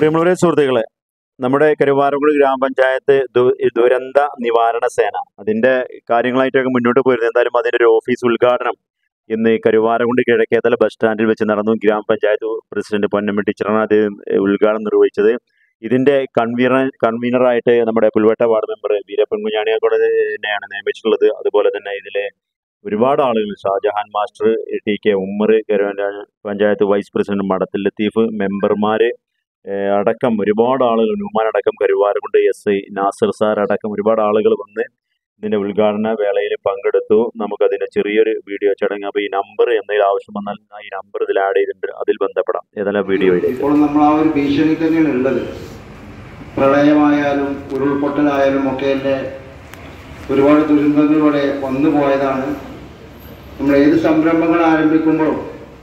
പ്രിയമുള്ളവരെ സുഹൃത്തുക്കളെ, നമ്മുടെ കരുവാരക്കുണ്ട് ഗ്രാമപഞ്ചായത്ത് ദുരന്ത നിവാരണ സേന അതിന്റെ കാര്യങ്ങളായിട്ടൊക്കെ മുന്നോട്ട് പോയിരുന്നു. എന്തായാലും അതിന്റെ ഒരു ഓഫീസ് ഉദ്ഘാടനം ഇന്ന് കരുവാരക്കുണ്ട് കിഴക്കേതല ബസ് സ്റ്റാൻഡിൽ വെച്ച് നടന്നു. ഗ്രാമപഞ്ചായത്ത് പ്രസിഡന്റ് പൊന്നമ്മ ടീച്ചറാണ് അത് ഉദ്ഘാടനം നിർവഹിച്ചത്. ഇതിന്റെ കൺവീനറായിട്ട് നമ്മുടെ പുൽവട്ട വാർഡ് മെമ്പർ വീരപ്പൻ കുഞ്ഞാണിയാക്കോട് തന്നെയാണ് നിയമിച്ചിട്ടുള്ളത്. അതുപോലെ തന്നെ ഇതിലെ ഒരുപാട് ആളുകൾ, Shajahan master, T K. Ummer, panchayat vice president Madathil Latheef, മെമ്പർമാര് അടക്കം ഒരുപാട് ആളുകൾ, ന്യൂമാൻ അടക്കം, കരുവാരക്കുണ്ട് എസ്.ഐ നാസർ സാർ അടക്കം ഒരുപാട് ആളുകൾ വന്ന് ഇതിന്റെ ഉദ്ഘാടന വേളയിൽ പങ്കെടുത്തു. നമുക്കതിന്റെ ചെറിയൊരു വീഡിയോ ചടങ്ങ്, അപ്പോൾ ഈ നമ്പർ എന്തെങ്കിലും ആവശ്യം വന്നാൽ ഈ നമ്പർ ഇതിൽ ആഡ് ചെയ്തിട്ടുണ്ട്, അതിൽ ബന്ധപ്പെടാം. ഏതെല്ലാം വീഡിയോയിലേക്ക്. ഇപ്പോൾ നമ്മൾ ആ ഒരു ഭീഷണി തന്നെയാണ് ഉള്ളത്. പ്രളയമായാലും ഉരുൾപൊട്ടലായാലും ഒക്കെ തന്നെ ഒരുപാട് ദുരന്തങ്ങളിലൂടെ വന്നു പോയതാണ്. നമ്മൾ ഏത് സംരംഭങ്ങൾ ആരംഭിക്കുമ്പോഴും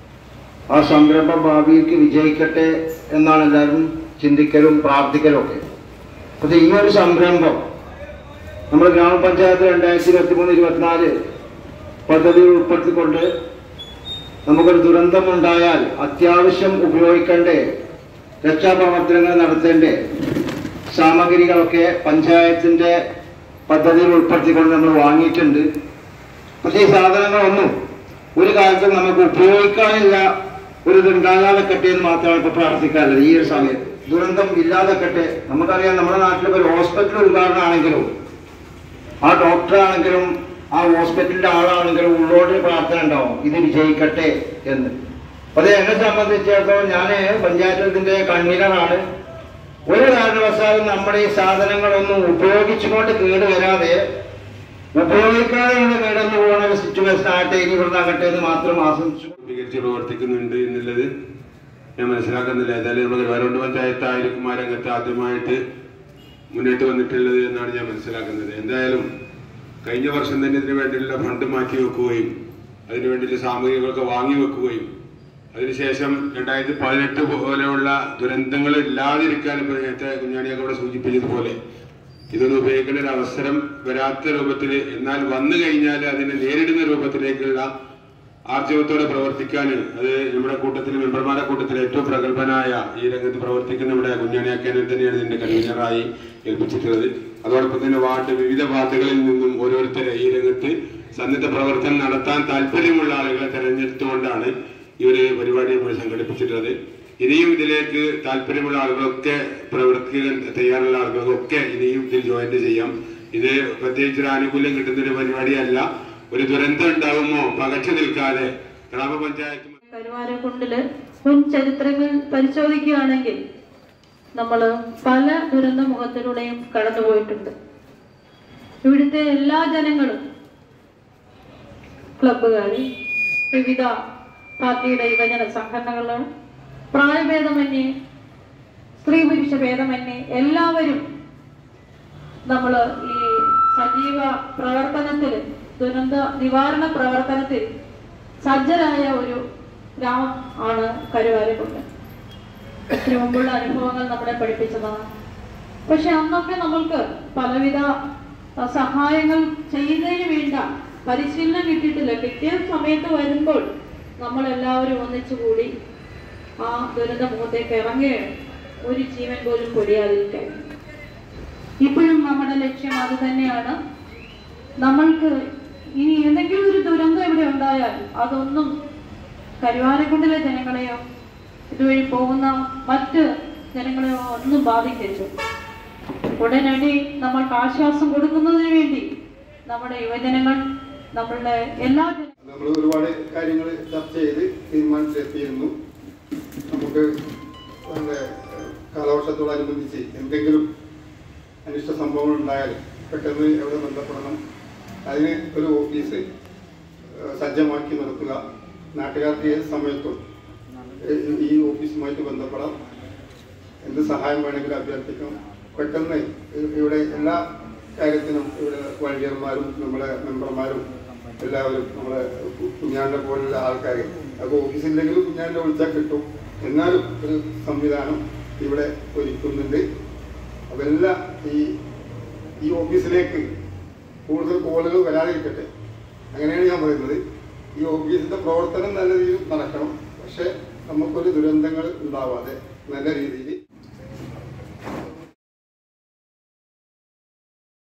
ആ സംരംഭം ഭാവിയിലേക്ക് വിജയിക്കട്ടെ എന്നാണ് എല്ലാവരും ചിന്തിക്കലും പ്രാർത്ഥിക്കലും ഒക്കെ. പക്ഷേ ഈ ഒരു സംരംഭം നമ്മൾ ഗ്രാമപഞ്ചായത്ത് 2023-24 പദ്ധതി ഉൾപ്പെടുത്തിക്കൊണ്ട് നമുക്കൊരു ദുരന്തമുണ്ടായാൽ അത്യാവശ്യം ഉപയോഗിക്കേണ്ട രക്ഷാപ്രവർത്തനങ്ങൾ നടത്തേണ്ട സാമഗ്രികളൊക്കെ പഞ്ചായത്തിന്റെ പദ്ധതിയിൽ ഉൾപ്പെടുത്തിക്കൊണ്ട് നമ്മൾ വാങ്ങിയിട്ടുണ്ട്. പക്ഷേ ഈ സാധനങ്ങളൊന്നും ഒരു കാലത്തും നമുക്ക് ഉപയോഗിക്കാനില്ല. ഒരു ഇതുണ്ടാകാതെക്കട്ടെ എന്ന് മാത്രമാണ് ഇപ്പൊ പ്രാർത്ഥിക്കാറുള്ളത്. ഈ ഒരു സമയത്ത് ദുരന്തം ഇല്ലാതെക്കട്ടെ. നമുക്കറിയാം, നമ്മുടെ നാട്ടിലെ ഒരു ഹോസ്പിറ്റൽ ഉദ്ഘാടനമാണെങ്കിലും ആ ഡോക്ടറാണെങ്കിലും ആ ഹോസ്പിറ്റലിന്റെ ആളാണെങ്കിലും ഉള്ളോട് പ്രാർത്ഥന ഉണ്ടാവും, ഇത് വിജയിക്കട്ടെ എന്ന്. അത് എന്നെ സംബന്ധിച്ചിടത്തോളം ഞാൻ പഞ്ചായത്തിന്റെ കൺവീനറാണ്. ഒരു കാരണവശാലും നമ്മുടെ ഈ സാധനങ്ങളൊന്നും ഉപയോഗിച്ചുകൊണ്ട് കേടുവരാതെ ഉപയോഗിക്കാതെ കേടന്നു പോകുന്ന ഒരു സിറ്റുവേഷൻ ആകട്ടെ, ഇനി ഇവിടുന്ന് ആകട്ടെ എന്ന് മാത്രം ആശംസിച്ചു. പ്രവർത്തിക്കുന്നുണ്ട് എന്നുള്ളത് ഞാൻ മനസ്സിലാക്കുന്നില്ല. ഏതായാലും നമ്മുടെ കരുവാരക്കുണ്ട് പഞ്ചായത്ത് ആയിരിക്കും ആ രംഗത്ത് ആദ്യമായിട്ട് മുന്നോട്ട് വന്നിട്ടുള്ളത് എന്നാണ് ഞാൻ മനസ്സിലാക്കുന്നത്. എന്തായാലും കഴിഞ്ഞ വർഷം തന്നെ ഇതിനു വേണ്ടിയുള്ള ഫണ്ട് മാറ്റി വെക്കുകയും അതിനു വേണ്ടിയുള്ള സാമഗ്രികളൊക്കെ വാങ്ങി വെക്കുകയും അതിനുശേഷം 2018 പോലെയുള്ള ദുരന്തങ്ങൾ ഇല്ലാതിരിക്കാൻ നേരത്തെ കുഞ്ഞാണിയൊക്കെ സൂചിപ്പിച്ചതുപോലെ ഇതൊന്നും ഉപയോഗിക്കേണ്ട ഒരു അവസരം വരാത്ത രൂപത്തിൽ, എന്നാൽ വന്നു കഴിഞ്ഞാൽ അതിനെ നേരിടുന്ന രൂപത്തിലേക്കുള്ള ആർജവത്തോടെ പ്രവർത്തിക്കാൻ അത് നമ്മുടെ കൂട്ടത്തിൽ, മെമ്പർമാരുടെ കൂട്ടത്തിൽ ഏറ്റവും പ്രഗത്ഭനായ ഈ രംഗത്ത് പ്രവർത്തിക്കുന്ന നമ്മുടെ കുഞ്ഞാണിയാക്കാനെ തന്നെയാണ് ഇതിന്റെ കൺവീനറായി ഏൽപ്പിച്ചിട്ടുള്ളത്. അതോടൊപ്പം തന്നെ വിവിധ വാർഡുകളിൽ നിന്നും ഓരോരുത്തരെ ഈ രംഗത്ത് സന്നദ്ധ പ്രവർത്തനം നടത്താൻ താല്പര്യമുള്ള ആളുകളെ തെരഞ്ഞെടുത്തുകൊണ്ടാണ് ഈ ഒരു പരിപാടി നമ്മൾ സംഘടിപ്പിച്ചിട്ടുള്ളത്. ഇനിയും ഇതിലേക്ക് താല്പര്യമുള്ള ആളുകളൊക്കെ പ്രവർത്തിക്കാൻ തയ്യാറുള്ള ആളുകൾക്കൊക്കെ ഇനിയും ഇതിൽ ജോയിന്റ് ചെയ്യാം. ഇത് പ്രത്യേകിച്ച് ഒരു ആനുകൂല്യം കിട്ടുന്ന ഒരു പരിപാടിയല്ല. ഒരു ദുരന്തം ഉണ്ടാകുമോ പകച്ചു നിൽക്കാതെ ഗ്രാമപഞ്ചായത്ത് കരുവാരക്കുണ്ടില് മുൻ ചരിത്രങ്ങൾ പരിശോധിക്കുകയാണെങ്കിൽ നമ്മൾ പല ദുരന്ത മുഖത്തിലൂടെയും കടന്നുപോയിട്ടുണ്ട്. ഇവിടുത്തെ എല്ലാ ജനങ്ങളും, ക്ലബ്ബുകാർ, വിവിധ പാർട്ടിയുടെ യുവജന സംഘടനകളും, പ്രായഭേദമന്യേ സ്ത്രീ പുരുഷ ഭേദമന്യേ എല്ലാവരും നമ്മൾ ഈ സജീവ പ്രവർത്തനത്തിൽ, ദുരന്ത നിവാരണ പ്രവർത്തനത്തിൽ സജ്ജരായ ഒരു ഗ്രാമം ആണ് കരുവാരക്കുണ്ട്. ഇതിനു മുമ്പുള്ള അനുഭവങ്ങൾ നമ്മളെ പഠിപ്പിച്ചതാണ്. പക്ഷെ അന്നൊക്കെ നമ്മൾക്ക് പലവിധ സഹായങ്ങൾ ചെയ്യുന്നതിന് വേണ്ട പരിശീലനം കിട്ടിയിട്ടില്ല. കിട്ടിയ സമയത്ത് വരുമ്പോൾ നമ്മളെല്ലാവരും ഒന്നിച്ചുകൂടി ആ ദുരന്ത മുഖത്തേക്ക് ഇറങ്ങുകയാണ്, ഒരു ജീവൻ പോലും പൊടിയാതിരിക്കാൻ. ഇപ്പോഴും നമ്മുടെ ലക്ഷ്യം അത് തന്നെയാണ്. നമ്മൾക്ക് ഇനി എന്തെങ്കിലും ഒരു ദുരന്തം ഇവിടെ ഉണ്ടായാൽ അതൊന്നും കരുവാരക്കുണ്ടിലെ ജനങ്ങളെയോ ഇതുവഴി പോകുന്ന മറ്റ് ജനങ്ങളെയോ ഒന്നും ബാധിക്കരുത്. ഉടനടി നമ്മൾക്ക് ആശ്വാസം കൊടുക്കുന്നതിന് വേണ്ടി നമ്മുടെ യുവജനങ്ങൾ, നമ്മളുടെ എല്ലാ നമ്മൾ ഒരുപാട് കാര്യങ്ങൾ ചർച്ച ചെയ്ത് തീരുമാനത്തിലെത്തിയിരുന്നു. നമുക്ക് കാലവർഷത്തോടനുബന്ധിച്ച് എന്തെങ്കിലും അനിഷ്ട സംഭവങ്ങൾ ഉണ്ടായാൽ പെട്ടെന്ന് എവിടെ ബന്ധപ്പെടണം, അതിന് ഒരു ഓഫീസ് സജ്ജമാക്കി നിർത്തുക. നാട്ടുകാർക്ക് ഏത് സമയത്തും ഈ ഓഫീസുമായിട്ട് ബന്ധപ്പെടാം, എന്ത് സഹായം വേണമെങ്കിലും അഭ്യർത്ഥിക്കണം. പെട്ടെന്ന് ഇവിടെ എല്ലാ കാര്യത്തിനും ഇവിടെ വൈദ്യർമാരും നമ്മുടെ മെമ്പർമാരും എല്ലാവരും നമ്മളെ കുഞ്ഞാണ്ടിനെ പോലുള്ള ആൾക്കാർ, അപ്പോൾ ഓഫീസില്ലെങ്കിലും കുഞ്ഞാണ്ടിനെ വിളിച്ചാൽ കിട്ടും. എന്നാലും ഒരു സംവിധാനം ഇവിടെ ഒരുക്കുന്നുണ്ട്. അതെല്ലാം ഈ ഓഫീസിലേക്ക് കൂടുതൽ കോളുകൾ വരാതിരിക്കട്ടെ, അങ്ങനെയാണ് ഞാൻ പറയുന്നത്. ഈ ഓഫീസിന്റെ പ്രവർത്തനം നല്ല രീതിയിൽ നടക്കണം. പക്ഷെ നമുക്കൊരു ദുരന്തങ്ങൾ ഉണ്ടാവാതെ നല്ല രീതിയിൽ